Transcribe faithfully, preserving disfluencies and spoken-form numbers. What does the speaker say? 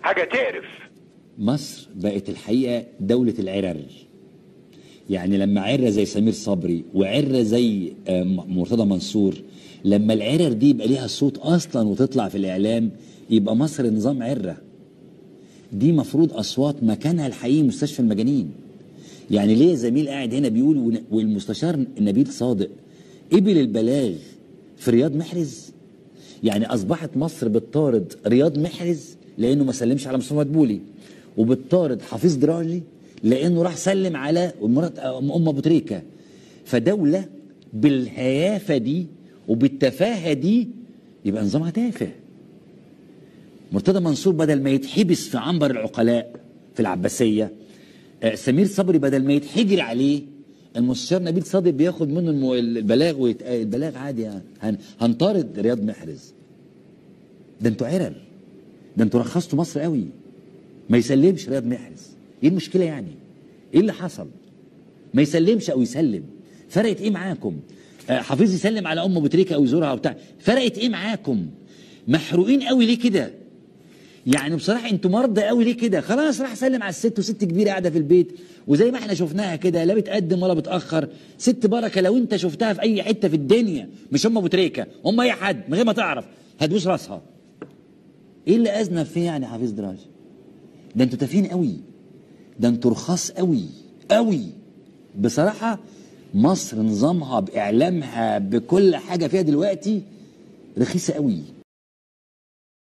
حاجه تقرف. مصر بقت الحقيقه دوله العرر. يعني لما عره زي سمير صبري وعره زي مرتضى منصور، لما العرر دي يبقى ليها صوت اصلا وتطلع في الاعلام، يبقى مصر نظام عره. دي مفروض اصوات مكانها الحقيقي مستشفى المجانين. يعني ليه زميل قاعد هنا بيقول والمستشار نبيل صادق قبل البلاغ في رياض محرز؟ يعني اصبحت مصر بتطارد رياض محرز لانه ما سلمش على مصطفى مدبولي، وبتطارد حفيظ دراجي لانه راح سلم على مرات ام ابو تريكه. فدوله بالهيافه دي وبالتفاهه دي يبقى نظامها تافه. مرتضى منصور بدل ما يتحبس في عنبر العقلاء في العباسيه، سمير صبري بدل ما يتحجر عليه، المستشار نبيل صادق بياخد منه البلاغ ويتقال البلاغ عادي. يعني هن هنطارد رياض محرز. ده انتوا عرر، ده انتوا رخصتوا مصر قوي. ما يسلمش رياض محرز، ايه المشكله يعني؟ ايه اللي حصل؟ ما يسلمش او يسلم، فرقت ايه معاكم؟ آه حفيظ يسلم على ام ابو تريكه او يزورها وبتاع، فرقت ايه معاكم؟ محروقين قوي ليه كده؟ يعني بصراحه انتوا مرضى قوي ليه كده؟ خلاص راح سلم على الست، وست كبيره قاعده في البيت، وزي ما احنا شفناها كده لا بتقدم ولا بتاخر. ست بركه لو انت شفتها في اي حته في الدنيا، مش ام ابو تريكه، ام اي حد من غير ما تعرف هتبوس راسها. ايه اللي اذنب فيه يعني حفيظ دراج؟ ده انتوا تافهين قوي، ده انتوا رخاص قوي قوي. بصراحه مصر نظامها باعلامها بكل حاجه فيها دلوقتي رخيصه قوي.